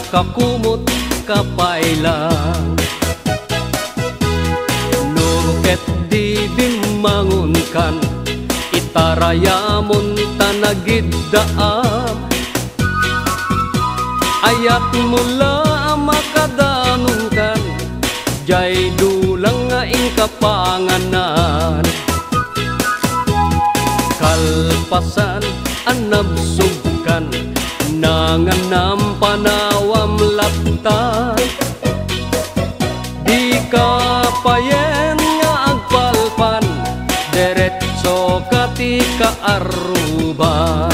kakumot kapailang. Nuket di bimangon kan, itarayamon tanagiddaam. Ayat mula makadanong kan, jay dulang nga ing kapanganan. Kalpasan anabsugkan, nanganam panawam laptan. Di kapayen nga agpalpan, deretso katika aruban.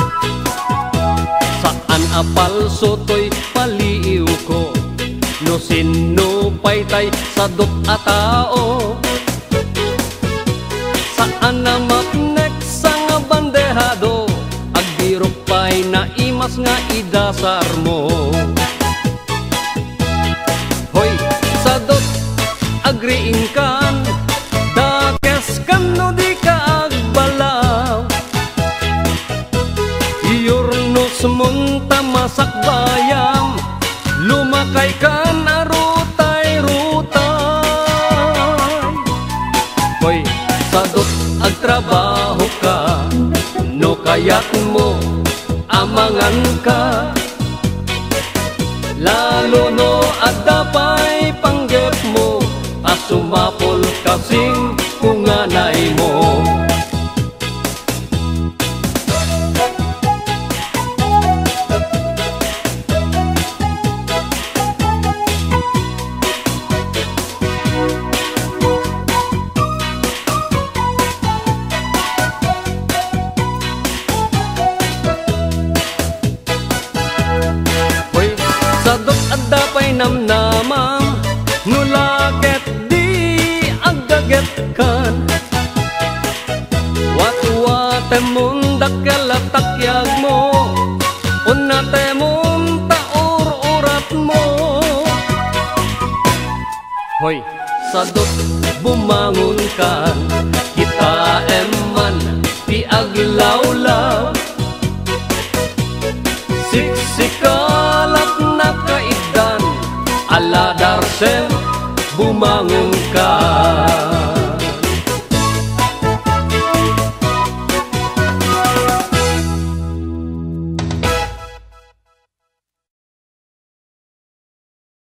Saan apal sotoy paliw ko, no sino paytay sadot a tao. Saan na mapnek sang bandehado, agdirok pay na imas nga idasar mo. Hoy, sadot agriing kan, dakes kan no di ka agbalaw. Iyornos munta masak bayam, lumakay kan arutay-rutay. Hoy, sadot agtrabaho ka, no kayat mo amangan ka. Lalo no adapay panggep mo, asumapol kasing kunganay mo. Sadot adapay namnamam, nulaket di agaget kan. Wat-wate mun dakalatakyak mo, unate mun taur-urat mo. Hoy, sadot bumangon kan, kita eman di aglawlaw. Siksikalat na kaidan, ala darsem bumangon ka.